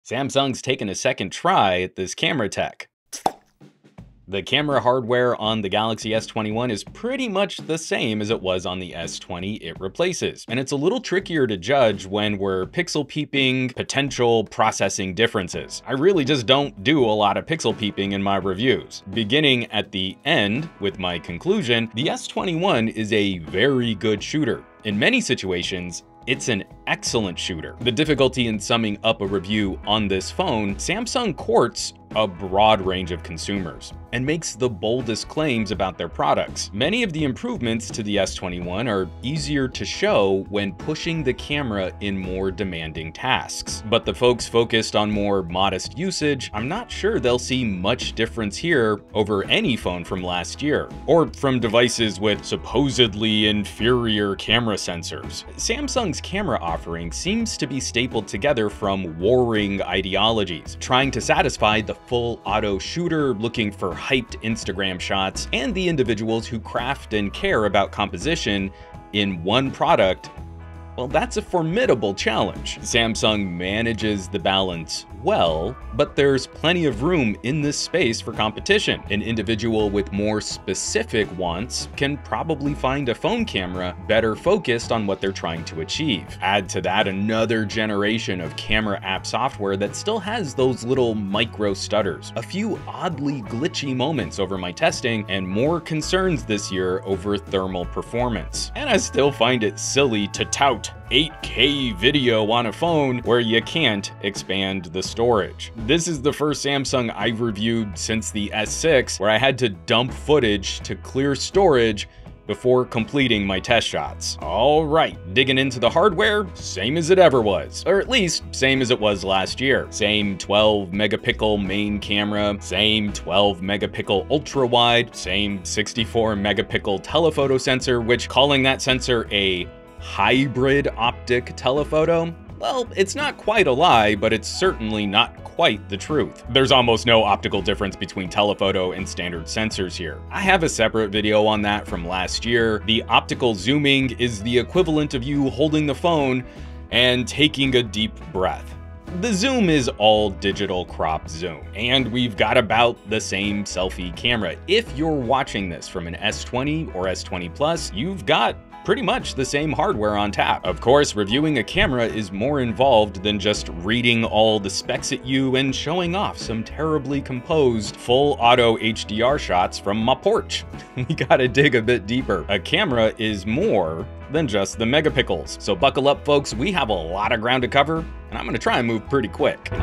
Samsung's taken a second try at this camera tech. The camera hardware on the Galaxy S21 is pretty much the same as it was on the S20 it replaces, and it's a little trickier to judge when we're pixel peeping potential processing differences. I really just don't do a lot of pixel peeping in my reviews. Beginning at the end with my conclusion, the S21 is a very good shooter. In many situations, it's an excellent shooter. The difficulty in summing up a review on this phone, Samsung courts a broad range of consumers and makes the boldest claims about their products. Many of the improvements to the S21 are easier to show when pushing the camera in more demanding tasks. But the folks focused on more modest usage, I'm not sure they'll see much difference here over any phone from last year, or from devices with supposedly inferior camera sensors. Samsung's camera offering seems to be stapled together from warring ideologies, trying to satisfy the full auto shooter looking for hyped Instagram shots and the individuals who craft and care about composition in one product. Well, that's a formidable challenge. Samsung manages the balance well, but there's plenty of room in this space for competition. An individual with more specific wants can probably find a phone camera better focused on what they're trying to achieve. Add to that another generation of camera app software that still has those little micro stutters, a few oddly glitchy moments over my testing, and more concerns this year over thermal performance. And I still find it silly to tout 8K video on a phone where you can't expand the storage. This is the first Samsung I've reviewed since the S6 where I had to dump footage to clear storage before completing my test shots. All right, digging into the hardware, same as it ever was, or at least same as it was last year. Same 12 megapixel main camera, same 12 megapixel ultra wide, same 64 megapixel telephoto sensor, which calling that sensor a hybrid optic telephoto, well, it's not quite a lie, but it's certainly not quite the truth. There's almost no optical difference between telephoto and standard sensors here. I have a separate video on that from last year. The optical zooming is the equivalent of you holding the phone and taking a deep breath. The zoom is all digital crop zoom, and we've got about the same selfie camera. If you're watching this from an S20 or S20 Plus, you've got pretty much the same hardware on tap. Of course, reviewing a camera is more involved than just reading all the specs at you and showing off some terribly composed full auto HDR shots from my porch. We gotta dig a bit deeper. A camera is more than just the megapixels. So buckle up, folks, we have a lot of ground to cover, and I'm gonna try and move pretty quick.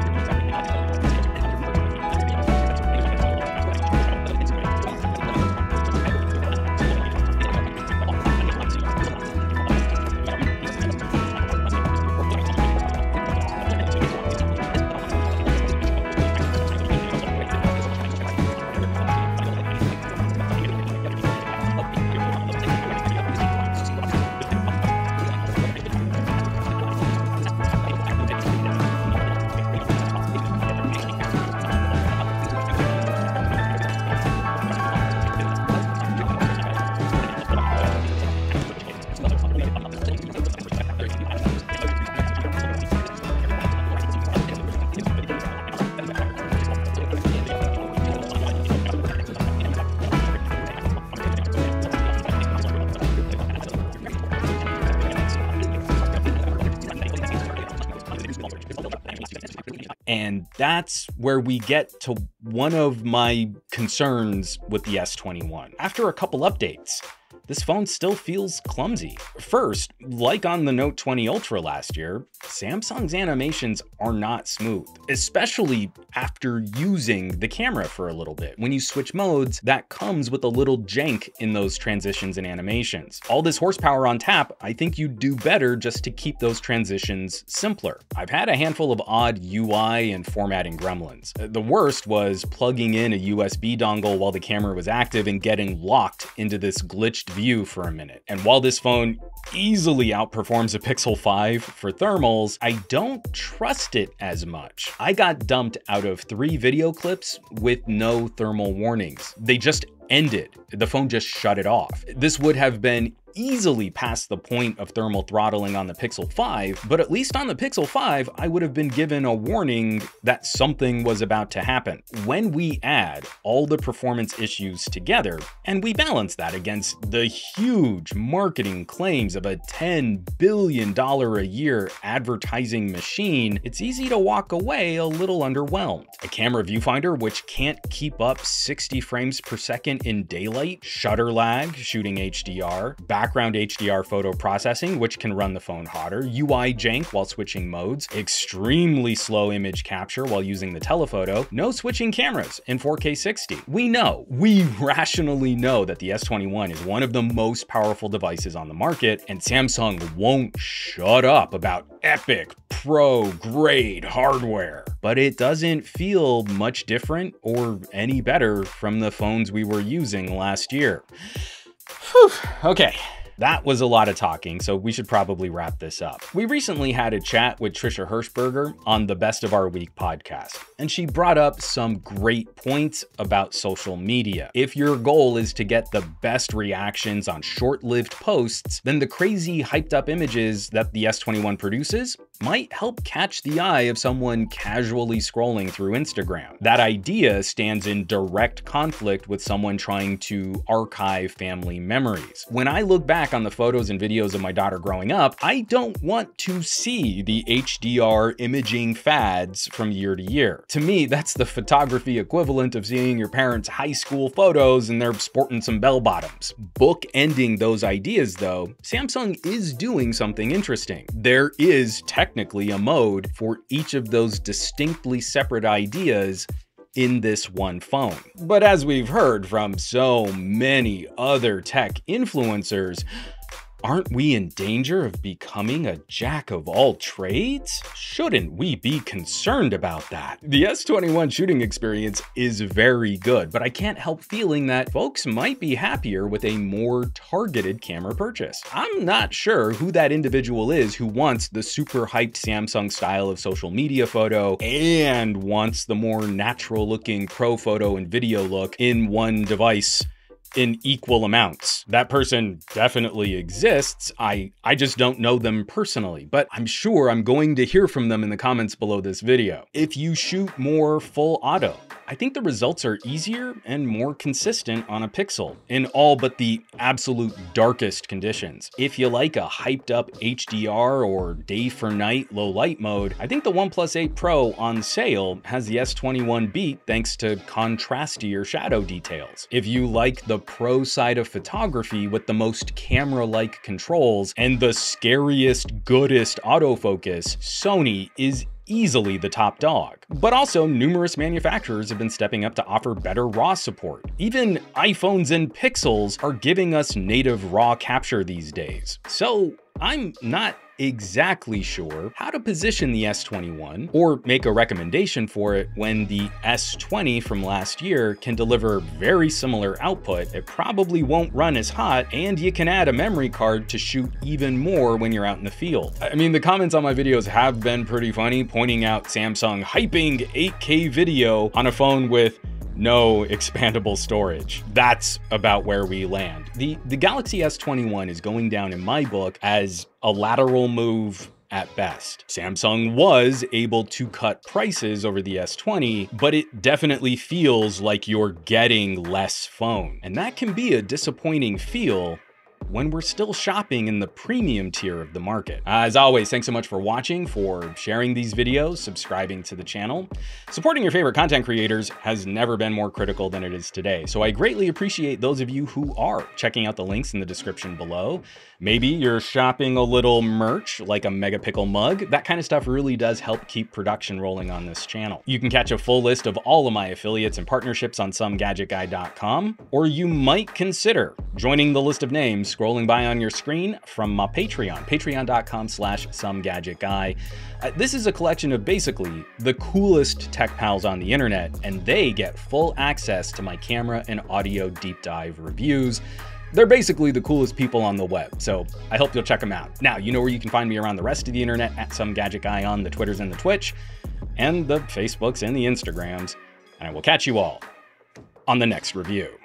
And that's where we get to one of my concerns with the S21. After a couple updates, this phone still feels clumsy. First, like on the Note 20 Ultra last year, Samsung's animations are not smooth, especially after using the camera for a little bit. When you switch modes, that comes with a little jank in those transitions and animations. All this horsepower on tap, I think you'd do better just to keep those transitions simpler. I've had a handful of odd UI and formatting gremlins. The worst was plugging in a USB dongle while the camera was active and getting locked into this glitched view for a minute. And while this phone easily outperforms a Pixel 5 for thermals, I don't trust it as much. I got dumped out of 3 video clips with no thermal warnings. They just ended. The phone just shut it off. This would have been easily past the point of thermal throttling on the Pixel 5, but at least on the Pixel 5, I would have been given a warning that something was about to happen. When we add all the performance issues together, and we balance that against the huge marketing claims of a $10 billion a year advertising machine, it's easy to walk away a little underwhelmed. A camera viewfinder which can't keep up 60 frames per second in daylight, shutter lag, shooting HDR, background HDR photo processing, which can run the phone hotter, UI jank while switching modes, extremely slow image capture while using the telephoto, no switching cameras in 4K 60. We rationally know that the S21 is one of the most powerful devices on the market, and Samsung won't shut up about epic pro grade hardware. But it doesn't feel much different or any better from the phones we were using last year. Whew, okay. That was a lot of talking, so we should probably wrap this up. We recently had a chat with Trisha Hirschberger on the Best of Our Week podcast, and she brought up some great points about social media. If your goal is to get the best reactions on short-lived posts, then the crazy hyped up images that the S21 produces might help catch the eye of someone casually scrolling through Instagram. That idea stands in direct conflict with someone trying to archive family memories. When I look back on the photos and videos of my daughter growing up, I don't want to see the HDR imaging fads from year to year. To me, that's the photography equivalent of seeing your parents' high school photos and they're sporting some bell bottoms. Bookending those ideas though, Samsung is doing something interesting. There is technically a mode for each of those distinctly separate ideas in this one phone. But as we've heard from so many other tech influencers, aren't we in danger of becoming a jack of all trades? Shouldn't we be concerned about that? The S21 shooting experience is very good, but I can't help feeling that folks might be happier with a more targeted camera purchase. I'm not sure who that individual is who wants the super hyped Samsung style of social media photo and wants the more natural looking pro photo and video look in one device in equal amounts. That person definitely exists. I just don't know them personally, but I'm sure I'm going to hear from them in the comments below this video. If you shoot more full auto, I think the results are easier and more consistent on a Pixel in all but the absolute darkest conditions. If you like a hyped up HDR or day for night low light mode, I think the OnePlus 8 Pro on sale has the S21 beat thanks to contrastier shadow details. If you like the pro side of photography with the most camera-like controls and the scariest, goodest autofocus, Sony is easily the top dog. But also, numerous manufacturers have been stepping up to offer better RAW support. Even iPhones and Pixels are giving us native RAW capture these days. So I'm not exactly sure how to position the S21 or make a recommendation for it when the S20 from last year can deliver very similar output. It probably won't run as hot, and you can add a memory card to shoot even more when you're out in the field. I mean, the comments on my videos have been pretty funny, pointing out Samsung hyping 8K video on a phone with no expandable storage. That's about where we land. The Galaxy S21 is going down in my book as a lateral move at best. Samsung was able to cut prices over the S20, but it definitely feels like you're getting less phone. And that can be a disappointing feel when we're still shopping in the premium tier of the market. As always, thanks so much for watching, for sharing these videos, subscribing to the channel. Supporting your favorite content creators has never been more critical than it is today, so I greatly appreciate those of you who are checking out the links in the description below. Maybe you're shopping a little merch like a Megapixel mug. That kind of stuff really does help keep production rolling on this channel. You can catch a full list of all of my affiliates and partnerships on somegadgetguy.com, or you might consider joining the list of names scrolling by on your screen from my Patreon, patreon.com/somegadgetguy. This is a collection of basically the coolest tech pals on the internet, and they get full access to my camera and audio deep dive reviews. They're basically the coolest people on the web, so I hope you'll check them out. Now, you know where you can find me around the rest of the internet, at somegadgetguy on the Twitters and the Twitch, and the Facebooks and the Instagrams, and I will catch you all on the next review.